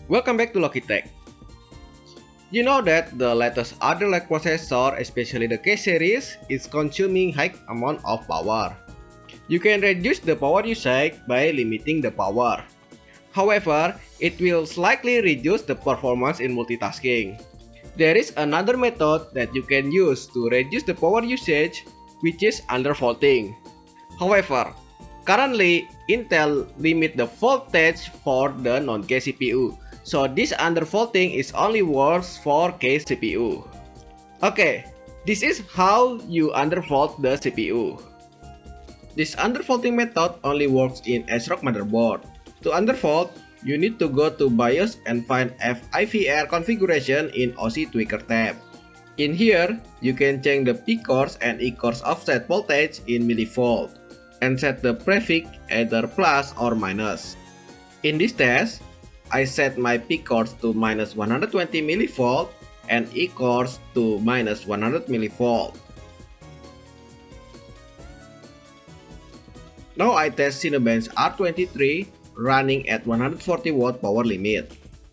Welcome back to Logitech. You know that the latest Alder Lake processor, especially the K series, is consuming high amount of power. You can reduce the power usage by limiting the power. However, it will slightly reduce the performance in multitasking. There is another method that you can use to reduce the power usage, which is undervolting. However, currently Intel limit the voltage for the non-K CPU. So this undervolting is only works for K CPU. Okay, this is how you undervolt the CPU. This undervolting method only works in ASRock motherboard. To undervolt, you need to go to BIOS and find FIVR configuration in OC Tweaker tab. In here, you can change the P cores and E cores offset voltage in millivolt and set the prefix either plus or minus. In this test, I set my P cores to minus 120 mV and E cores to minus 100 mV. Now I test Cinebench R23 running at 140 watt power limit.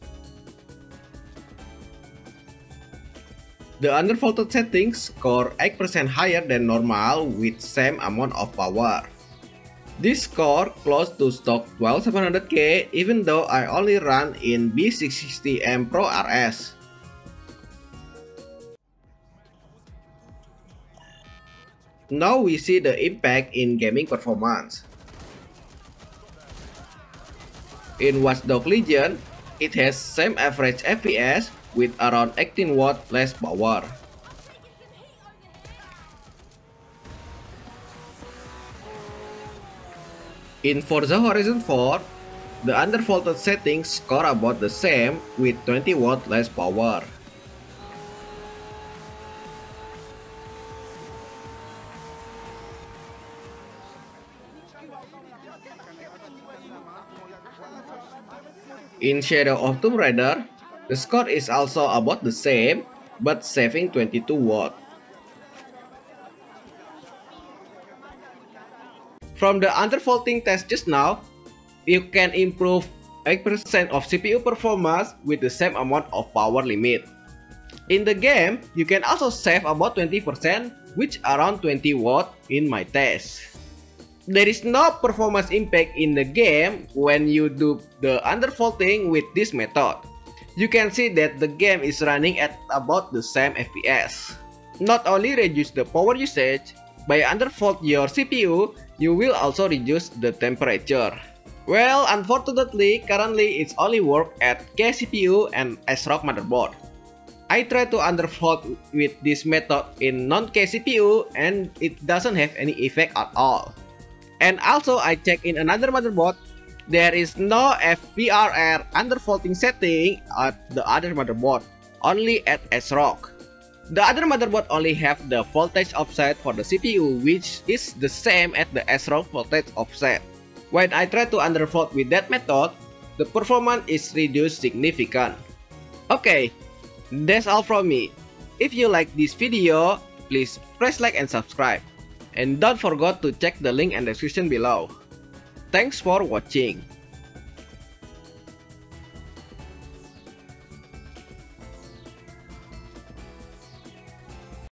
The undervolted settings score 8% higher than normal with same amount of power. This score close to stock 12700K even though I only run in B660M Pro RS. Now we see the impact in gaming performance. In Watch Dogs Legion, it has same average FPS with around 18 watt less power. In Forza Horizon 4, the undervolted settings score about the same with 20 watt less power. In Shadow of Tomb Raider, the score is also about the same, but saving 22 watt. From the undervolting test just now, you can improve 8% of CPU performance with the same amount of power limit. In the game, you can also save about 20%, which around 20 watt in my test. There is no performance impact in the game when you do the undervolting with this method. You can see that the game is running at about the same FPS. Not only reduce the power usage, by undervolt your CPU, you will also reduce the temperature. Well, unfortunately, currently it's only work at K CPU and ASRock motherboard. I try to undervolt with this method in non-K CPU and it doesn't have any effect at all. And also I check in another motherboard, there is no FVRR undervolting setting at the other motherboard, only at ASRock. The other motherboard only have the voltage offset for the CPU, which is the same as the ASRock voltage offset. When I try to undervolt with that method, the performance is reduced significant. Okay, that's all from me. If you like this video, please press like and subscribe. And don't forget to check the link and description below. Thanks for watching.